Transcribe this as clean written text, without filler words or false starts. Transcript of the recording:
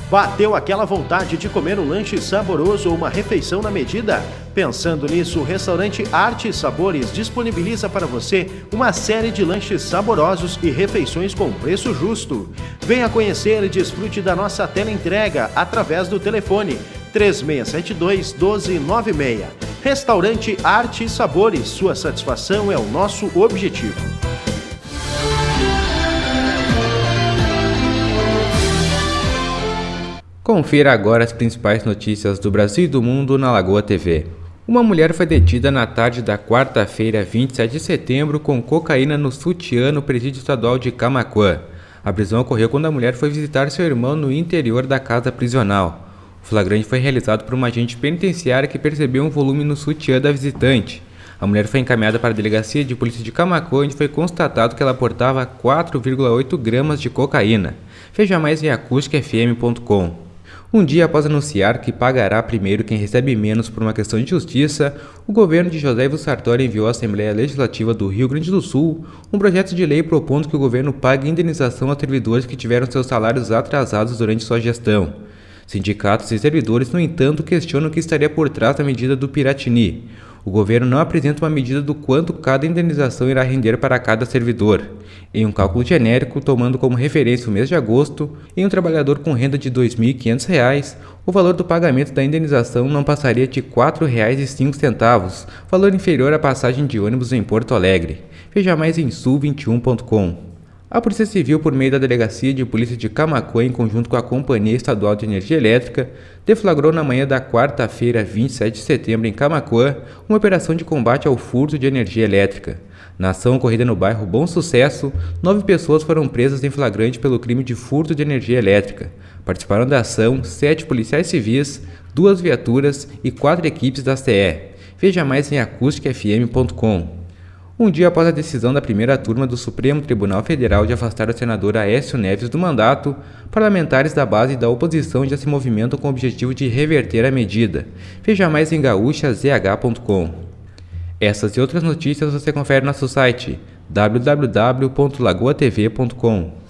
Bateu aquela vontade de comer um lanche saboroso ou uma refeição na medida? Pensando nisso, o restaurante Arte e Sabores disponibiliza para você uma série de lanches saborosos e refeições com preço justo. Venha conhecer e desfrute da nossa teleentrega através do telefone 3672-1296. Restaurante Arte e Sabores, sua satisfação é o nosso objetivo. Confira agora as principais notícias do Brasil e do mundo na Lagoa TV. Uma mulher foi detida na tarde da quarta-feira, 27 de setembro, com cocaína no sutiã no presídio estadual de Camaquã. A prisão ocorreu quando a mulher foi visitar seu irmão no interior da casa prisional. O flagrante foi realizado por uma agente penitenciária que percebeu um volume no sutiã da visitante. A mulher foi encaminhada para a delegacia de polícia de Camaquã, onde foi constatado que ela portava 4,8 gramas de cocaína. Veja mais em acusticafm.com. Um dia após anunciar que pagará primeiro quem recebe menos por uma questão de justiça, o governo de José Ivo Sartori enviou à Assembleia Legislativa do Rio Grande do Sul um projeto de lei propondo que o governo pague indenização a servidores que tiveram seus salários atrasados durante sua gestão. Sindicatos e servidores, no entanto, questionam o que estaria por trás da medida do Piratini. O governo não apresenta uma medida do quanto cada indenização irá render para cada servidor. Em um cálculo genérico, tomando como referência o mês de agosto, em um trabalhador com renda de R$ 2.500, o valor do pagamento da indenização não passaria de R$ 4,05, valor inferior à passagem de ônibus em Porto Alegre. Veja mais em sul21.com. A Polícia Civil, por meio da Delegacia de Polícia de Camaquã, em conjunto com a Companhia Estadual de Energia Elétrica, deflagrou na manhã da quarta-feira, 27 de setembro, em Camaquã, uma operação de combate ao furto de energia elétrica. Na ação ocorrida no bairro Bom Sucesso, 9 pessoas foram presas em flagrante pelo crime de furto de energia elétrica. Participaram da ação 7 policiais civis, 2 viaturas e 4 equipes da CE. Veja mais em acusticafm.com. Um dia após a decisão da primeira turma do Supremo Tribunal Federal de afastar o senador Aécio Neves do mandato, parlamentares da base e da oposição já se movimentam com o objetivo de reverter a medida. Veja mais em gaúchazh.com. Essas e outras notícias você confere no nosso site www.lagoatv.com.